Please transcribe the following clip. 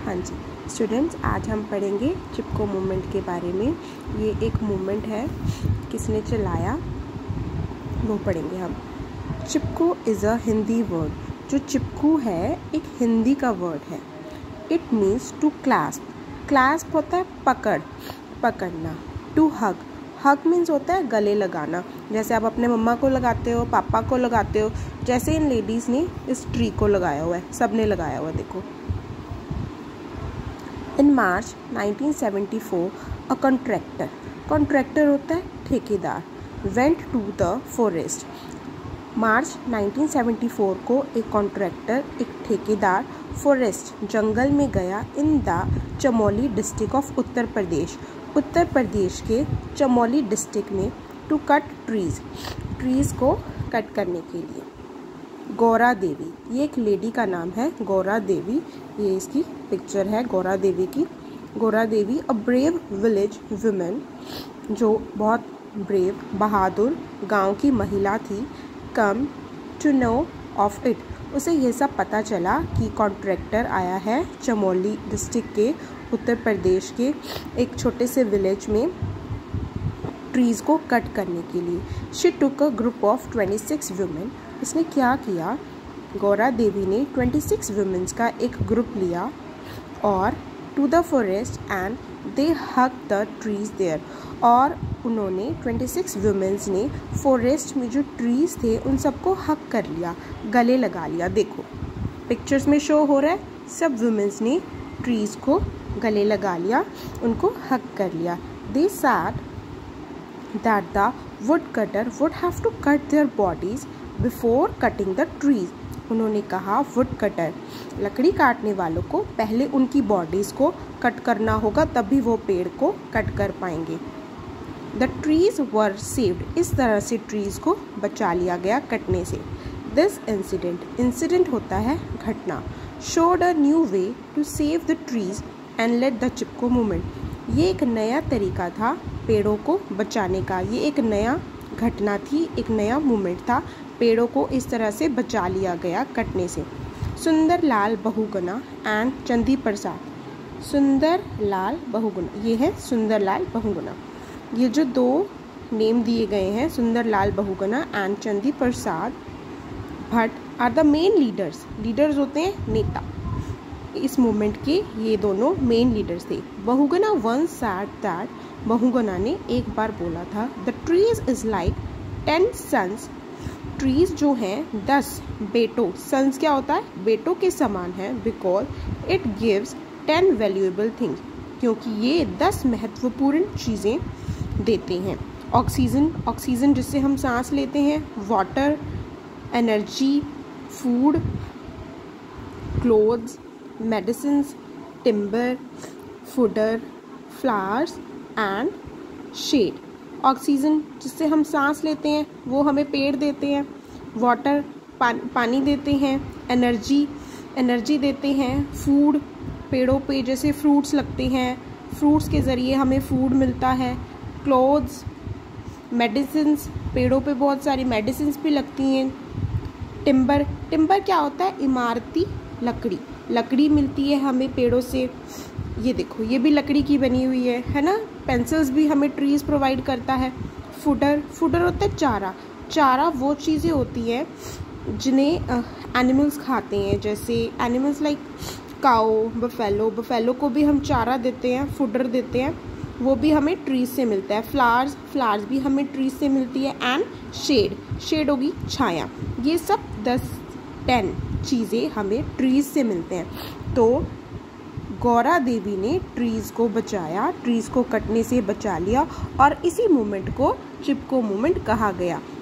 हाँ जी स्टूडेंट्स, आज हम पढ़ेंगे चिपको मूवमेंट के बारे में। ये एक मूवमेंट है, किसने चलाया वो पढ़ेंगे हम। Chipko is a Hindi word. जो चिपकू है एक हिंदी का वर्ड है। It means to clasp. Clasp होता है पकड़ना। To hug. हग मीन्स होता है गले लगाना। जैसे आप अपने मम्मा को लगाते हो, पापा को लगाते हो, जैसे इन लेडीज़ ने इस ट्री को लगाया हुआ है, सब ने लगाया हुआ है, देखो। इन मार्च 1974 अ कॉन्ट्रैक्टर होता है ठेकेदार, वेंट टू द फॉरेस्ट। मार्च 1974 को एक ठेकेदार फॉरेस्ट जंगल में गया in the Chamoli district of Uttar Pradesh के चमोली डिस्ट्रिक्ट में टू कट ट्रीज़ को कट करने के लिए। गौरा देवी, ये एक लेडी का नाम है गौरा देवी, ये इसकी पिक्चर है गौरा देवी की। Gaura Devi a brave village women, जो बहुत ब्रेव बहादुर गांव की महिला थी। Come to know of it, उसे ये सब पता चला कि कॉन्ट्रैक्टर आया है चमोली डिस्ट्रिक्ट के उत्तर प्रदेश के एक छोटे से विलेज में ट्रीज़ को कट करने के लिए। She took a group of 26 women. इसने क्या किया, गौरा देवी ने 26 वुमेन्स का एक ग्रुप लिया और to the forest and they hug the trees there. और उन्होंने 26 वुमेन्स ने फॉरेस्ट में जो ट्रीज़ थे उन सबको हग कर लिया, गले लगा लिया। देखो पिक्चर्स में शो हो रहा है, सब वुमेन्स ने ट्रीज़ को गले लगा लिया, उनको हग कर लिया। They said that the woodcutter would have to cut their bodies before cutting the trees. उन्होंने कहा वुडकटर, लकड़ी काटने वालों को पहले उनकी बॉडीज़ को कट करना होगा, तभी वो पेड़ को कट कर पाएंगे। The trees were saved, इस तरह से ट्रीज़ को बचा लिया गया कटने से। This incident होता है घटना। Showed a new way to save the trees and led the Chipko movement। ये एक नया तरीका था पेड़ों को बचाने का, ये एक नया घटना थी, एक नया मूवमेंट था। पेड़ों को इस तरह से बचा लिया गया कटने से। सुंदरलाल बहुगुणा एंड चंदी प्रसाद। सुंदरलाल बहुगुणा, ये है सुंदरलाल बहुगुणा। ये जो दो नेम दिए गए हैं, Sundarlal Bahuguna and Chandi Prasad Bhatt are the main leaders होते हैं नेता। इस मूवमेंट के ये दोनों मेन लीडर्स थे। Bahuguna once said that, Bahuguna ने एक बार बोला था, the trees is like 10 sons. Trees जो हैं 10 बेटों, सन्स क्या होता है, बेटों के समान है। Because it gives 10 valuable things, क्योंकि ये 10 महत्वपूर्ण चीज़ें देते हैं। ऑक्सीजन जिससे हम सांस लेते हैं, water, energy, food, clothes, medicines, timber, fodder, flowers and shade. Oxygen जिससे हम सांस लेते हैं वो हमें पेड़ देते हैं। वाटर पानी देते हैं। एनर्जी देते हैं। फूड, पेड़ों पे जैसे फ्रूट्स लगते हैं, फ्रूट्स के ज़रिए हमें फूड मिलता है। क्लोथ्स, मेडिसिन्स, पेड़ों पे बहुत सारी मेडिसिन्स भी लगती हैं। टिम्बर क्या होता है, इमारती लकड़ी मिलती है हमें पेड़ों से। ये देखो ये भी लकड़ी की बनी हुई है ना। पेंसिल्स भी हमें ट्रीज प्रोवाइड करता है। फूडर होता है चारा वो चीज़ें होती हैं जिन्हें एनिमल्स खाते हैं, जैसे एनिमल्स लाइक काओ, बफेलो को भी हम चारा देते हैं, फूडर देते हैं, वो भी हमें ट्रीज से मिलता है। फ्लावर्स भी हमें ट्रीज से मिलती है। एंड शेड होगी छाया। ये सब 10 चीज़ें हमें ट्रीज से मिलते हैं। तो गौरा देवी ने ट्रीज़ को बचाया, ट्रीज़ को कटने से बचा लिया, और इसी मूवमेंट को चिपको मूवमेंट कहा गया।